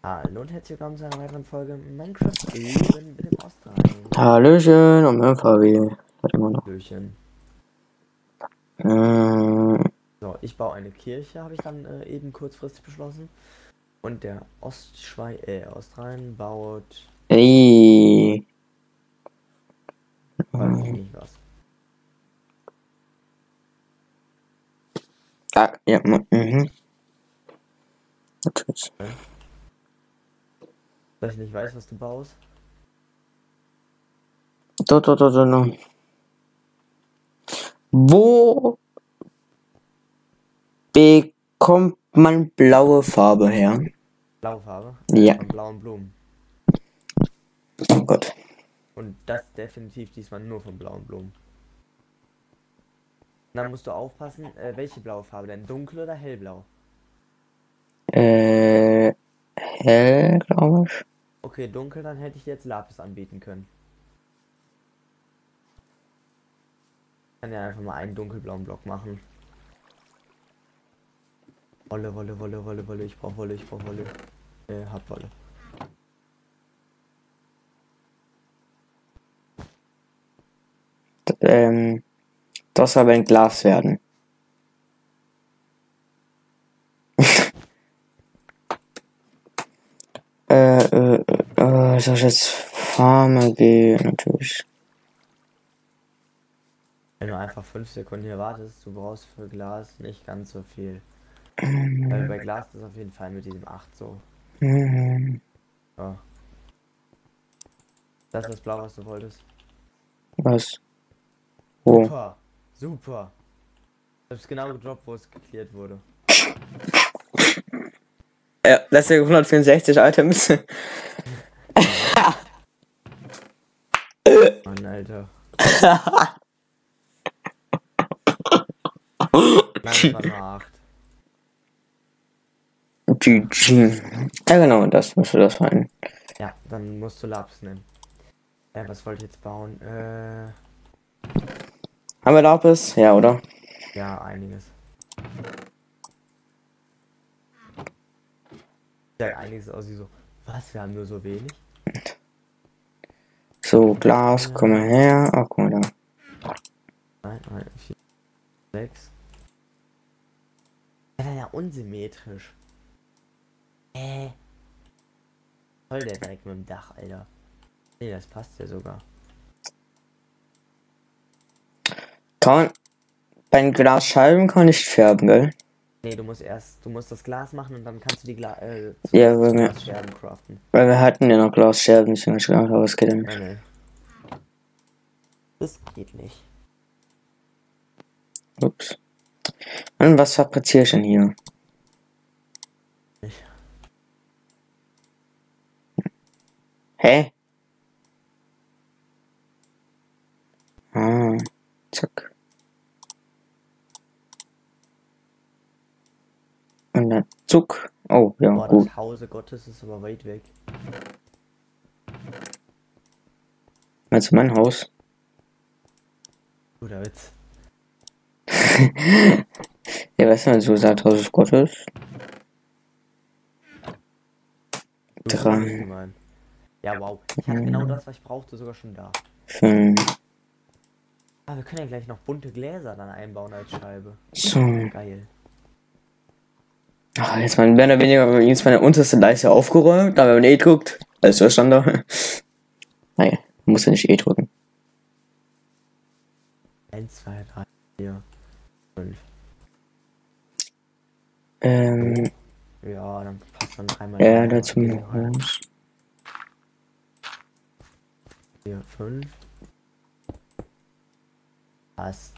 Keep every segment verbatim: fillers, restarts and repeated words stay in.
Hallo und herzlich willkommen zu einer weiteren Folge Minecraft Leben mit dem Australien. Hallöchen und mein Fabi. Hat immer noch. Hallöchen. Äh, So, ich baue eine Kirche, habe ich dann äh, eben kurzfristig beschlossen. Und der Ostschwei äh, Australien baut, ey. weiß ich nicht was. Ah, ja, mhm. Natürlich. Dass ich nicht weiß, was du baust. Do, do, do, do, do. Wo bekommt man blaue Farbe her? Blaue Farbe. Ja. Von blauen Blumen. Oh Gott. Und das definitiv diesmal nur von blauen Blumen. Dann musst du aufpassen, äh, welche blaue Farbe denn? Dunkel oder hellblau? Äh, hell, glaube ich. Okay, dunkel, dann hätte ich dir jetzt Lapis anbieten können. Ich kann ja einfach mal einen dunkelblauen Block machen. Wolle, Wolle, Wolle, Wolle, Wolle, ich brauch Wolle, ich brauch Wolle. Äh, hab Wolle. D ähm, das soll aber ein Glas werden. äh, äh, äh, soll ich jetzt Farme gehen? Natürlich. Wenn du einfach fünf Sekunden hier wartest, du brauchst für Glas nicht ganz so viel. Weil bei Glas ist auf jeden Fall mit diesem acht so. Mhm. Ja. Das ist das Blau, was du wolltest. Was? Wo? Super, super. Ich hab's genau gedroppt, wo es geklärt wurde. Ja, das ist ja hundertvierundsechzig Items. Mann, Alter. Nein, es war nur acht. G G. Ja genau, das müsste das sein. Ja, dann musst du Laps nehmen. Ja, was wollte ich jetzt bauen? Äh, Haben wir Lapis? Ja, oder? ja, einiges. Ja, einiges aussieht so. Was? Wir haben nur so wenig? So, Glas, komm mal her. Ach, guck mal da. Nein, nein, vier, sechs. Ja, dann ja unsymmetrisch. Äh. Voll der direkt mit dem Dach, Alter. Nee, das passt ja sogar. Kann man. Bei den Glasscheiben kann ich färben, gell? Nee, du musst erst, du musst das Glas machen und dann kannst du die Gla äh, Ja, weil wir, Glasscherben craften. weil wir hatten ja noch Glasscherben, deswegen hab ich gedacht, aber es geht ja nicht. Nein, nein. Das geht nicht. Ups. Und was fabriziere ich denn hier? Nicht. Hä? Ah, zack. Und dann zuck. Oh, ja, Boah, gut. das Hause Gottes ist aber weit weg. Meinst du mein Haus? Guter Witz. Ja, weißt du, so sagt Haus des Gottes. Du Drei. bist gemein. Ja, wow. Ich hatte genau das, was ich brauchte, sogar schon da. Fünf. Ah, wir können ja gleich noch bunte Gläser dann einbauen als Scheibe. So. Geil. Ach, jetzt mal mehr oder weniger jetzt meine unterste Leiste aufgeräumt, aber wenn man eh drückt, alles so stand da. Naja, man muss ja nicht eh drücken. eins, zwei, drei, vier, fünf. Ähm, Ja, dann passt dann dreimal. ja, dazu Haus. vier, fünf. Passt.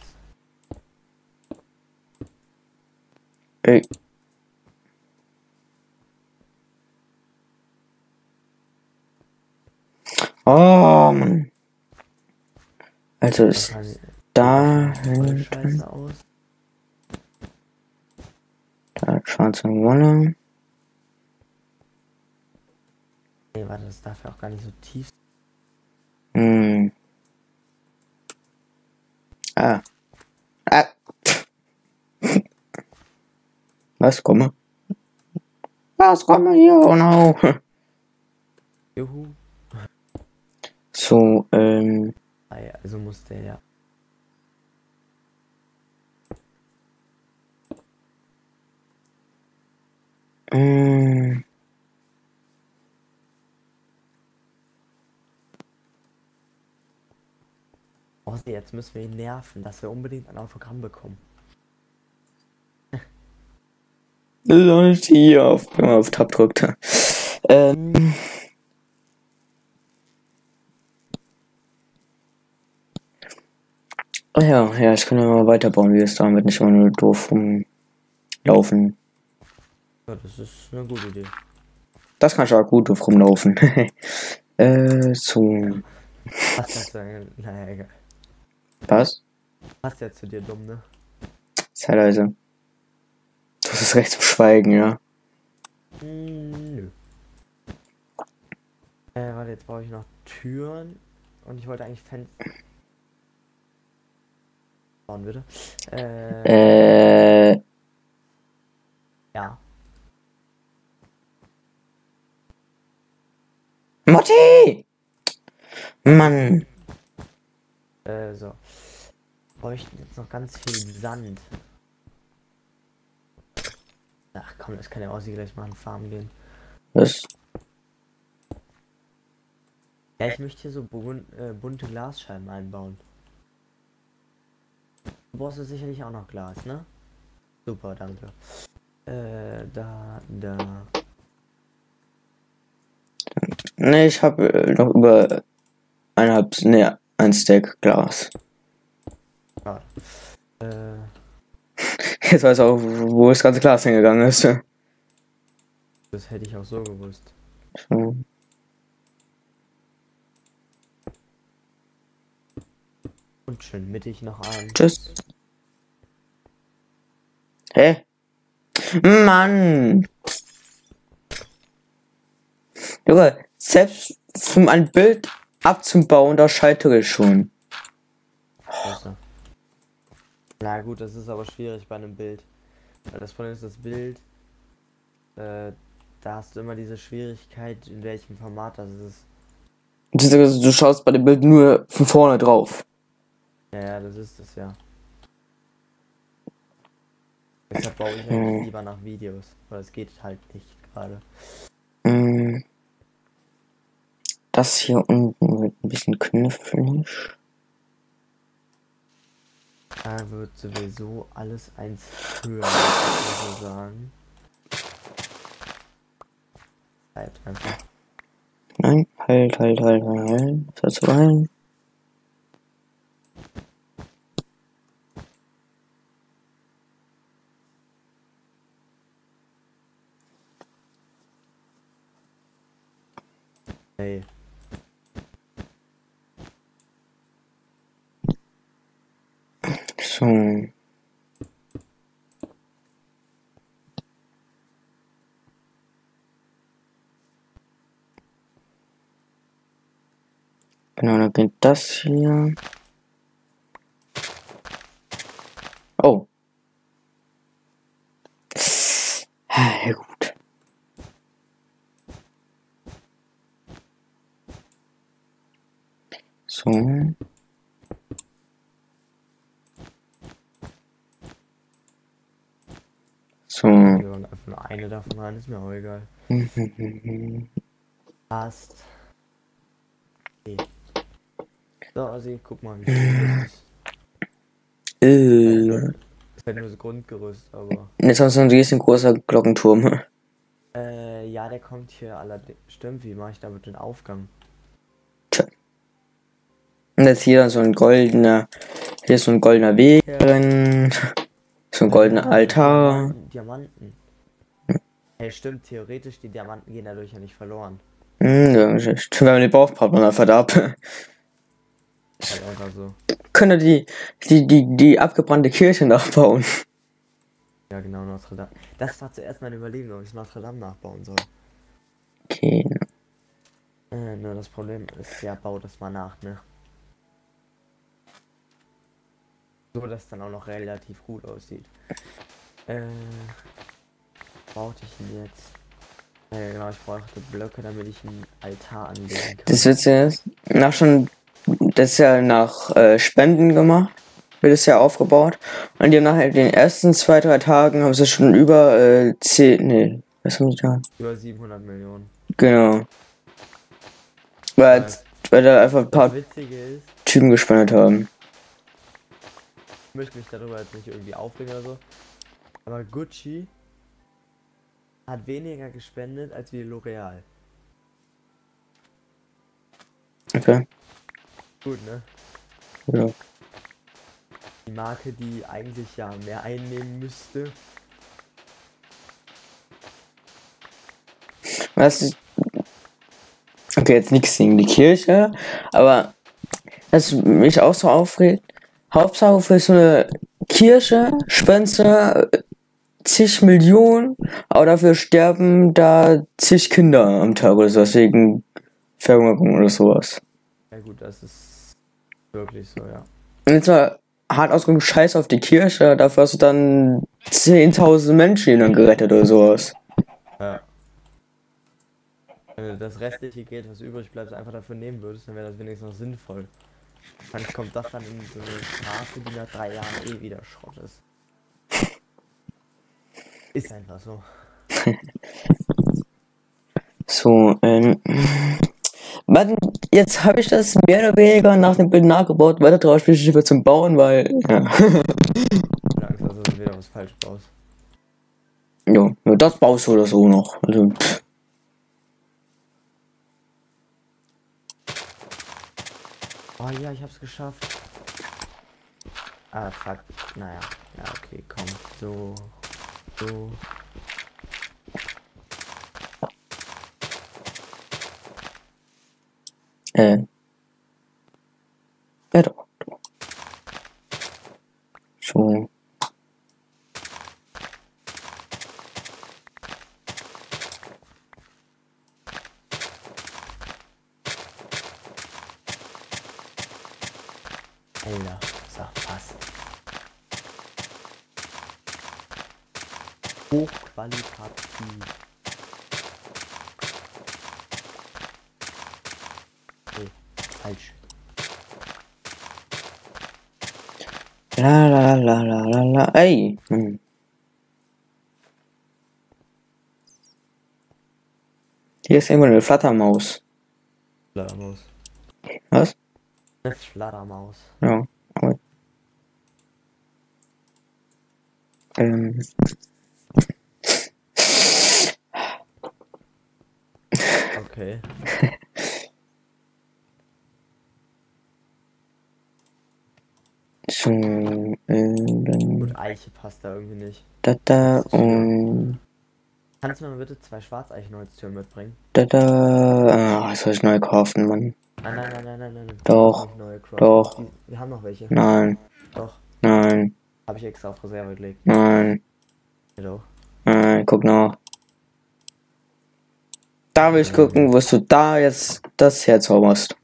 Ey. Oh, Mann. Also ist da Voll hinten. scheiße aus. Da schwarze Wolle. Nee, warte, das darf ja auch gar nicht so tief. Hm. Ah. Ah. Was? Komme. Ah. Glasräume hier, oh no. Juhu. So, ähm. Ah ja, also muss der ja. Ähm. Oh, jetzt müssen wir ihn nerven, dass wir unbedingt ein Autogramm bekommen. Leute hier auf, wenn man auf Tab drückt. Ähm. Oh ja, ja, ich kann ja mal weiterbauen, wie es damit nicht immer nur doof rumlaufen. Ja, das ist eine gute Idee. Das kann ich auch gut doof rumlaufen. äh, so. Passt ja zu, naja, egal. Was? Passt ja zu dir dumm, ne? Sei leise. Du hast das Recht zum Schweigen, ja. Hm, nö. Äh, warte, jetzt brauche ich noch Türen. Und ich wollte eigentlich Fenster bauen, bitte. Äh, Äh. ja. Motti! Mann. Äh, so. Bräuchten jetzt noch ganz viel Sand. Ach komm, das kann ja auch sie gleich mal in Farm gehen. Was? Ja, ich möchte hier so bun äh, bunte Glasscheiben einbauen. Du brauchst ja sicherlich auch noch Glas, ne? Super, danke. Äh, da, da. Ne, ich habe äh, noch über eineinhalb, ne, ein Stack Glas. Schade. Äh, Jetzt weiß auch, wo das ganze Glas hingegangen ist. das hätte ich auch so gewusst. So. Und schön mittig noch ein. Tschüss. Hä? Mann! Junge, selbst um ein Bild abzubauen, da scheitere ich schon. Besser. Na gut, das ist aber schwierig bei einem Bild. Weil das Problem ist, das Bild, äh, da hast du immer diese Schwierigkeit, in welchem Format das ist. Beziehungsweise du schaust bei dem Bild nur von vorne drauf. Ja, ja, das ist es ja. Deshalb baue ich Hm. eigentlich lieber nach Videos, weil es geht halt nicht gerade. Mm. Das hier unten wird ein bisschen knifflig. Da wird sowieso alles eins höher, muss ich so sagen. Bleibt einfach. Nein, halt, halt, halt, halt, halt. Das hat so rein. Hey. So. Genau, dann geht das hier. Oh. Ja, gut. So. So. Wir wollen einfach nur eine davon rein, ist mir auch egal. äh. Passt. Okay. So, also guck mal, wie viel das ist. Ist halt nur das Grundgerüst, aber. Jetzt hast du ein riesen großer Glockenturm. Äh, ja, der kommt hier allerdings. Stimmt, wie mache ich damit den Aufgang? Tja. Und jetzt hier so ein goldener. Hier ist so ein goldener Weg drin. So ein goldener Altar. Diamanten. Hey, stimmt, theoretisch, die Diamanten gehen dadurch ja nicht verloren. Hm, ja, stimmt, wenn man die braucht, braucht man einfach ab. Halt einfach so. Könnte die, die, die, die abgebrannte Kirche nachbauen. Ja, genau, Notre Dame. Das war zuerst meine Überlegung, ob ich Notre Dame nachbauen soll. Okay. Äh, nur das Problem ist, ja, bau das mal nach, ne? So, dass es dann auch noch relativ gut aussieht. Äh, brauchte ich denn jetzt? Ja, genau, ich brauchte Blöcke, damit ich einen Altar anlegen kann. Das Witzige ist, nach schon, das ist ja nach äh, Spenden gemacht, wird es ja aufgebaut. Und die haben nachher den ersten zwei, drei Tagen haben sie schon über äh, zehn, nee, was haben die da? Über siebenhundert Millionen. Genau. Weil, Ja, weil da einfach ein das paar Witzige ist, Typen gespendet haben. ich möchte mich darüber jetzt nicht irgendwie aufregen oder so, aber Gucci hat weniger gespendet als wie L'Oreal. Okay. Gut, ne? Ja. Die Marke, die eigentlich ja mehr einnehmen müsste. Was ist, okay, jetzt nichts gegen die Kirche, aber was mich auch so aufregt, Hauptsache für so eine Kirche spendest du zig Millionen, aber dafür sterben da zig Kinder am Tag oder sowas wegen Verhungerung oder sowas. Ja gut, das ist wirklich so, ja. Und jetzt mal hart ausgedrückt, Scheiß auf die Kirche, dafür hast du dann zehntausend Menschen dann gerettet oder sowas. Ja. Wenn du das restliche Geld, was übrig bleibt, einfach dafür nehmen würdest, dann wäre das wenigstens noch sinnvoll. Dann kommt das dann in so eine Straße, die nach drei Jahren eh wieder Schrott ist. Ist einfach so. So, ähm. Man, jetzt habe ich das mehr oder weniger nach dem Bild nachgebaut, weiter drauf Spielschiffe zum Bauen, weil, ja. Ich hab Angst, dass du wieder was falsch baust. Jo, ja, das baust du oder so noch. Also, pff. Oh ja, ich hab's geschafft. Ah, fuck. Naja. Ja, okay, komm. So. So. Äh. Ja, doch. doch. So. Alter. So, passt. Hochqualitativ. Nee, falsch. La la la la la la. Ey. Hm. Hier ist irgendwo eine Flattermaus. Flattermaus. Was? Eine Flattermaus. Ja. Aber, ähm. Okay. So, äh, dann. Gut, Eiche passt da irgendwie nicht. Da da und. Kannst du mir bitte zwei Schwarzeichenholztüren mitbringen? Da da. Ah, was soll ich neu kaufen, Mann? Nein, nein, nein, nein, nein, nein. Doch, Nicht neue Crafts. doch. Die, wir haben noch welche. Nein, Doch. nein, Habe ich extra auf Reserve gelegt. nein, Hallo. nein, guck nach. Da will ich gucken, was du da jetzt das herzauberst.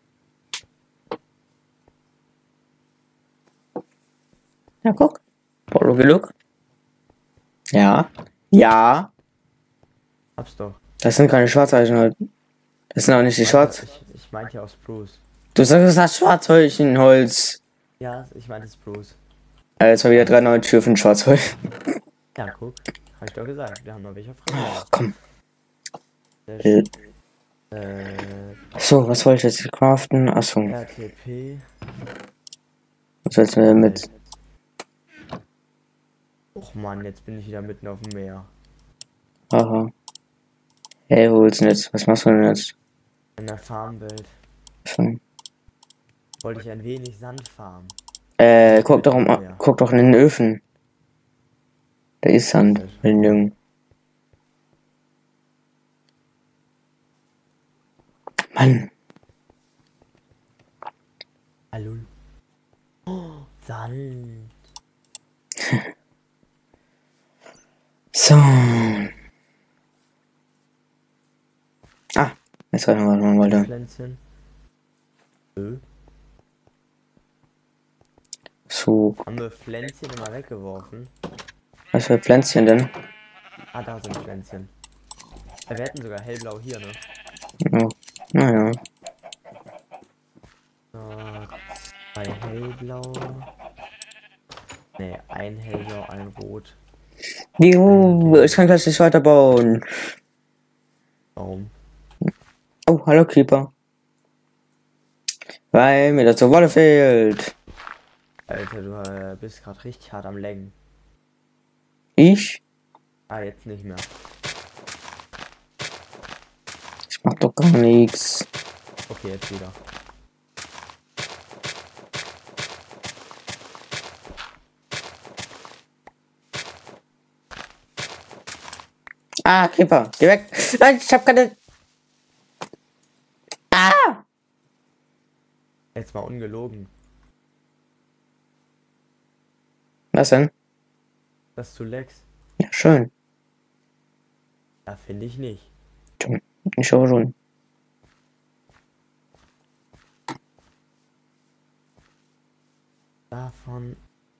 Ja, guck. Look, look. Ja. Ja. Hab's doch. Das sind keine Schwarzeichenholz. Das sind auch nicht die Schwarz. Ich, ich meinte ja aus Spruce. Du sagst, das ist Schwarzholz. Ja, ich meinte Spruce. Äh, jetzt mal wieder drei neue Türen für Schwarzholz. Ja, guck. Hab ich doch gesagt. Wir haben noch welche auf Reserve. Oh, komm. Äh, äh, So, was wollte ich jetzt craften? Achso. R T P. Was willst du mit? Och Mann, jetzt bin ich wieder mitten auf dem Meer. Aha. Hey, wo willst du denn jetzt? Was machst du denn jetzt? In der Farmwelt. So. Wollte ich ein wenig Sand farmen. Äh, guck doch, um, guck doch in den Öfen. Da ist Sand. Mit den Jungen. Mann. Hallo. Oh, Sand. So. Ah, jetzt weiß ich, was man wollte. Pflänzchen. Ö. So. Haben wir Pflänzchen immer weggeworfen? Was für Pflänzchen denn? Ah, da sind Pflänzchen. Ja, wir hätten sogar hellblau hier, ne? Oh. Naja. So, zwei hellblau. Ne, ein hellblau, ein rot. Juhu, ich kann gleich nicht weiterbauen. Warum? Oh, hallo Creeper. Weil mir das so Wolle fehlt. Alter, du äh, bist gerade richtig hart am Laggen. Ich? Ah, jetzt nicht mehr. Ich mach doch gar nichts. Okay, jetzt wieder. Ah, Creeper, geh weg. Nein, ich hab keine... Ah! Jetzt mal ungelogen. Was denn? Dass du laggst. Ja, schön. Ja, finde ich nicht. Ich auch schon. Davon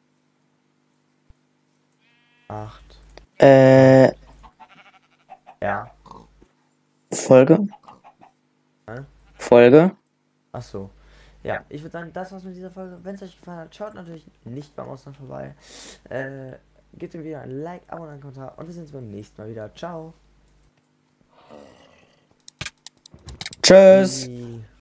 acht. Äh, Ja. Folge? Hä? Folge? Ach so. Ja, ich würde sagen, das war's mit dieser Folge. Wenn es euch gefallen hat, schaut natürlich nicht beim Ausland vorbei. Äh, gebt ihm wieder ein Like, Abo und einen Kommentar. Und wir sehen uns beim nächsten Mal wieder. Ciao. Tschüss. Tschüssi.